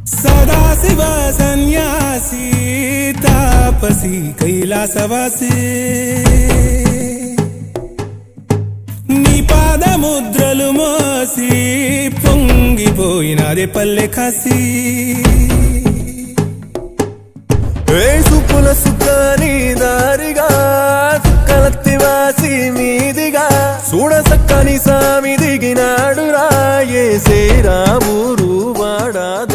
సదాశివ సన్యాసి తాపసి కైలాసవాసి నీ పాదముద్రలు మోసి పొంగిపోయినదే పల్లె కాసి సుపుల సుఖాని దారిగా సుక్కలత్తివాసి మీదిగా చూడ సక్కని సామి దిగినాడు రాయేసే రామురు వాడా